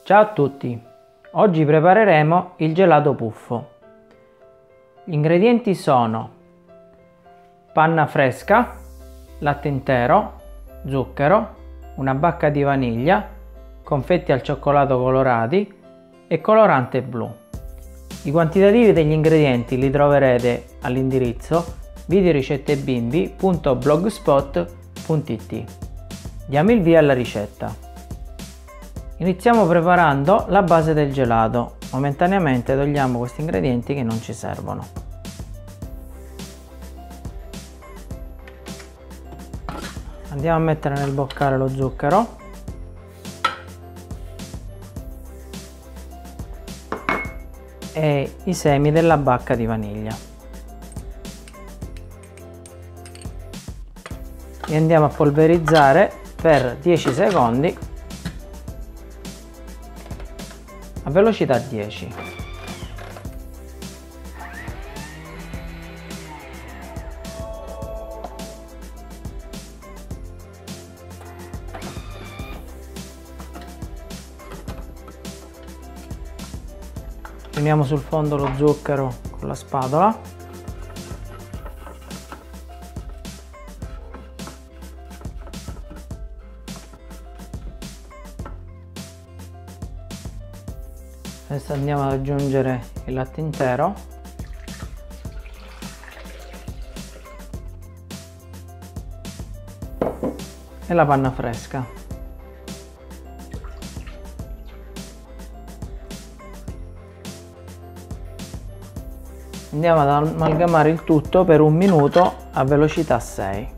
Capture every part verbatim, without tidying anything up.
Ciao a tutti! Oggi prepareremo il gelato puffo. Gli ingredienti sono panna fresca, latte intero, zucchero, una bacca di vaniglia, confetti al cioccolato colorati e colorante blu. I quantitativi degli ingredienti li troverete all'indirizzo videoricette-bimbi punto blogspot punto it. Diamo il via alla ricetta. Iniziamo preparando la base del gelato. Momentaneamente togliamo questi ingredienti che non ci servono. Andiamo a mettere nel boccale lo zucchero e i semi della bacca di vaniglia e andiamo a polverizzare per dieci secondi a velocità dieci. Uniamo sul fondo lo zucchero con la spatola. Adesso andiamo ad aggiungere il latte intero e la panna fresca. Andiamo ad amalgamare il tutto per un minuto a velocità sei.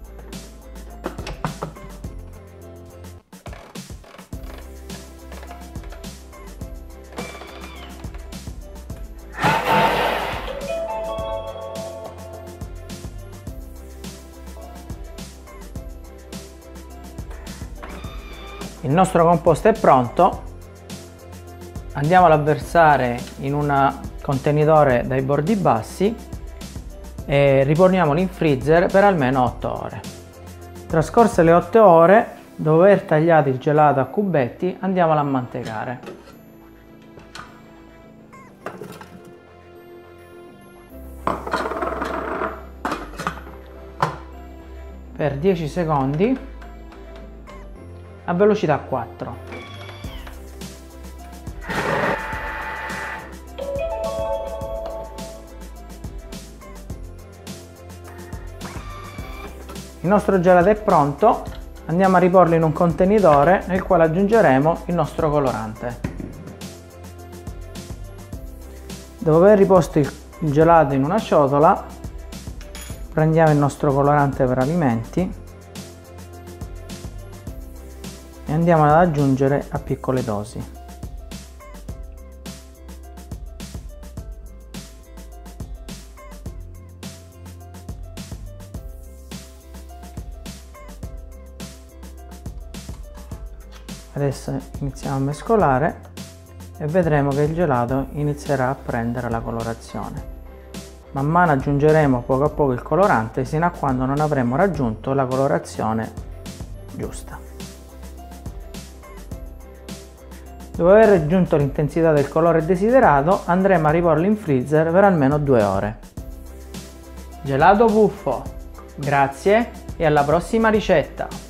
Il nostro composto è pronto, andiamo a versare in un contenitore dai bordi bassi e riponiamolo in freezer per almeno otto ore. Trascorse le otto ore, dopo aver tagliato il gelato a cubetti, andiamolo a mantecare. Per dieci secondi a velocità quattro. Il nostro gelato è pronto, andiamo a riporlo in un contenitore nel quale aggiungeremo il nostro colorante. Dopo aver riposto il gelato in una ciotola, prendiamo il nostro colorante per alimenti e andiamo ad aggiungere a piccole dosi. Adesso iniziamo a mescolare e vedremo che il gelato inizierà a prendere la colorazione. Man mano aggiungeremo poco a poco il colorante sino a quando non avremo raggiunto la colorazione giusta. Dopo aver raggiunto l'intensità del colore desiderato, andremo a riporlo in freezer per almeno due ore. Gelato puffo! Grazie e alla prossima ricetta!